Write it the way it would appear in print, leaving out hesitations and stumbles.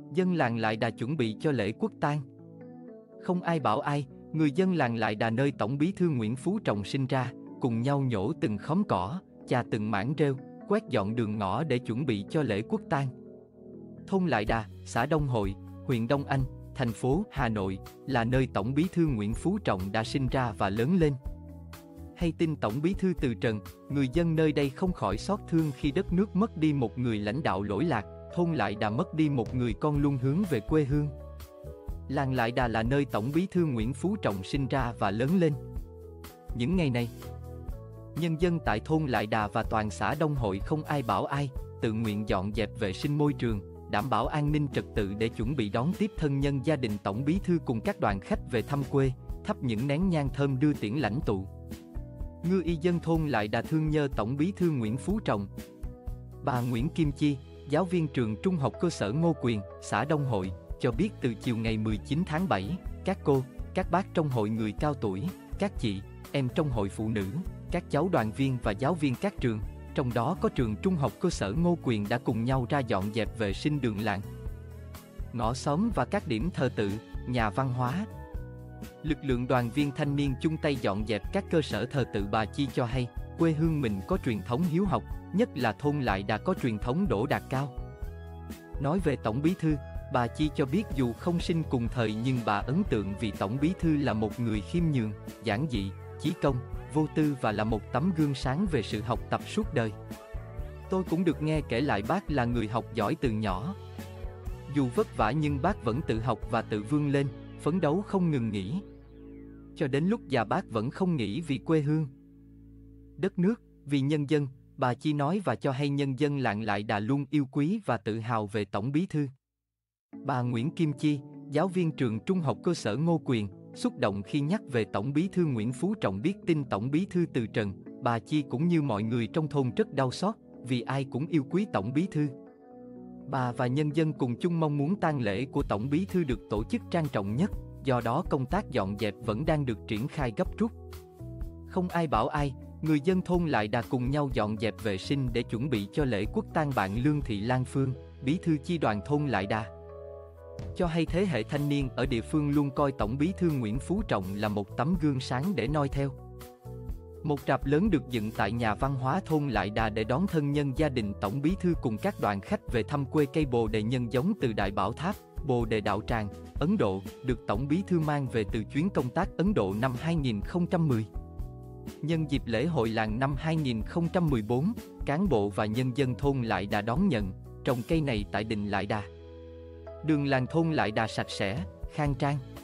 Dân làng Lại Đà chuẩn bị cho lễ quốc tang. Không ai bảo ai, người dân làng Lại Đà nơi Tổng Bí thư Nguyễn Phú Trọng sinh ra, cùng nhau nhổ từng khóm cỏ, chà từng mảng rêu, quét dọn đường ngõ để chuẩn bị cho lễ quốc tang. Thôn Lại Đà, xã Đông Hội, huyện Đông Anh, thành phố Hà Nội, là nơi Tổng Bí thư Nguyễn Phú Trọng đã sinh ra và lớn lên. Hay tin Tổng Bí thư từ trần, người dân nơi đây không khỏi xót thương khi đất nước mất đi một người lãnh đạo lỗi lạc, thôn Lại Đà mất đi một người con luôn hướng về quê hương. Làng Lại Đà là nơi Tổng Bí thư Nguyễn Phú Trọng sinh ra và lớn lên. Những ngày này, nhân dân tại thôn Lại Đà và toàn xã Đông Hội không ai bảo ai, tự nguyện dọn dẹp vệ sinh môi trường, đảm bảo an ninh trật tự để chuẩn bị đón tiếp thân nhân gia đình Tổng Bí thư cùng các đoàn khách về thăm quê, thắp những nén nhang thơm đưa tiễn lãnh tụ. Ngư y dân thôn Lại Đà thương nhớ Tổng Bí thư Nguyễn Phú Trọng. Bà Nguyễn Kim Chi, giáo viên trường trung học cơ sở Ngô Quyền, xã Đông Hội, cho biết từ chiều ngày 19 tháng 7, các cô, các bác trong hội người cao tuổi, các chị, em trong hội phụ nữ, các cháu đoàn viên và giáo viên các trường, trong đó có trường trung học cơ sở Ngô Quyền đã cùng nhau ra dọn dẹp vệ sinh đường làng, ngõ xóm và các điểm thờ tự, nhà văn hóa. Lực lượng đoàn viên thanh niên chung tay dọn dẹp các cơ sở thờ tự. Bà Chi cho hay, quê hương mình có truyền thống hiếu học, nhất là thôn Lại Đà có truyền thống đỗ đạt cao. Nói về Tổng Bí thư, bà Chi cho biết dù không sinh cùng thời nhưng bà ấn tượng vì Tổng Bí thư là một người khiêm nhường, giản dị, chí công, vô tư và là một tấm gương sáng về sự học tập suốt đời. Tôi cũng được nghe kể lại bác là người học giỏi từ nhỏ. Dù vất vả nhưng bác vẫn tự học và tự vươn lên, phấn đấu không ngừng nghỉ. Cho đến lúc già bác vẫn không nghỉ vì quê hương, đất nước, vì nhân dân, bà Chi nói và cho hay nhân dân làng Lại Đà luôn yêu quý và tự hào về Tổng Bí thư. Bà Nguyễn Kim Chi, giáo viên trường trung học cơ sở Ngô Quyền, xúc động khi nhắc về Tổng Bí thư Nguyễn Phú Trọng. Biết tin Tổng Bí thư từ trần, bà Chi cũng như mọi người trong thôn rất đau xót, vì ai cũng yêu quý Tổng Bí thư. Bà và nhân dân cùng chung mong muốn tang lễ của Tổng Bí thư được tổ chức trang trọng nhất, do đó công tác dọn dẹp vẫn đang được triển khai gấp rút. Không ai bảo ai, người dân thôn Lại Đà cùng nhau dọn dẹp vệ sinh để chuẩn bị cho lễ quốc tang. Bạn Lương Thị Lan Phương, bí thư chi đoàn thôn Lại Đà, cho hay thế hệ thanh niên ở địa phương luôn coi Tổng Bí thư Nguyễn Phú Trọng là một tấm gương sáng để noi theo. Một rạp lớn được dựng tại nhà văn hóa thôn Lại Đà để đón thân nhân gia đình Tổng Bí thư cùng các đoàn khách về thăm quê. Cây bồ đề nhân giống từ Đại Bảo Tháp, Bồ Đề Đạo Tràng, Ấn Độ, được Tổng Bí thư mang về từ chuyến công tác Ấn Độ năm 2010. Nhân dịp lễ hội làng năm 2014, cán bộ và nhân dân thôn Lại Đà đón nhận, trồng cây này tại đình Lại Đà. Đường làng thôn Lại Đà sạch sẽ, khang trang.